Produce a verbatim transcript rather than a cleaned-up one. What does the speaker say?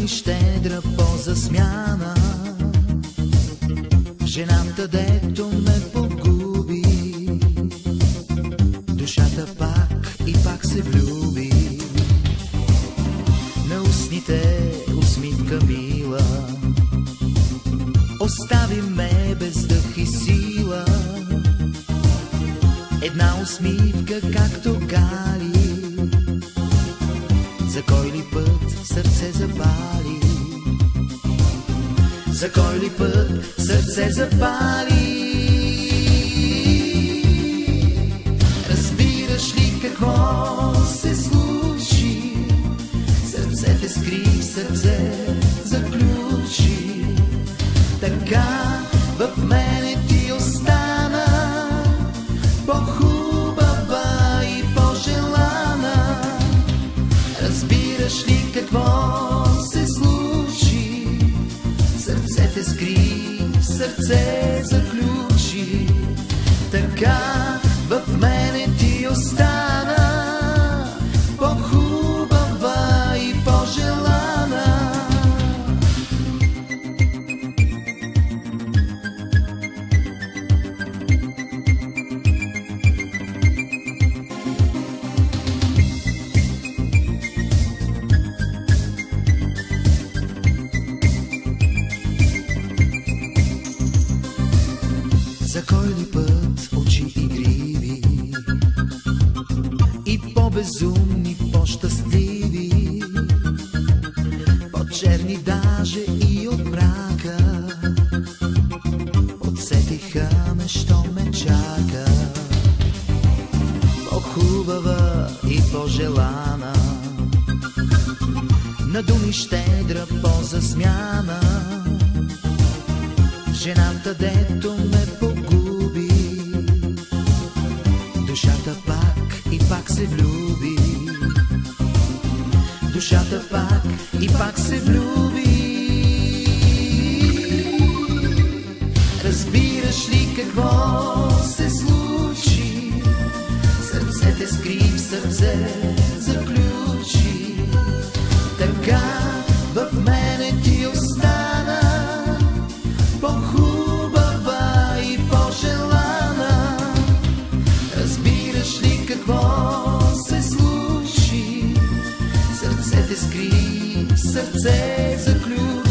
думи щедра по-засмяна, жената, дето ме погуби, душата пак и пак се влюби. На устните усмивка мила, остави ме без дъх и сила. Една усмивка, както гали, за кой ли път сърце запали, за кой ли път сърце запали. Разбираш ли какво се случи? Сърце те скри, сърце заключи. Така в мене ти остана, по-хубава и по-желана. Разбираш ли какво се случи? Сърце те скри, сърце заключи. Така в мене ти остана, по-хубава и по-желана. За кой ли път очи игриви и по-безумни, по-щастливи, по-черни даже и от мрака, подсетиха ме, що ме чака. По-хубава и по-желана, на думи щедра по-засмяна, жената, дето ме погуби, душата пак и пак се влюби, душата пак и пак се влюби. Разбираш ли какво се случи? Сърце те скри, в сърце заключи. Така в мене ти остана, по-хубава и по-желана. Разбираш ли какво се случи? Сърце те скри, сърце заключи.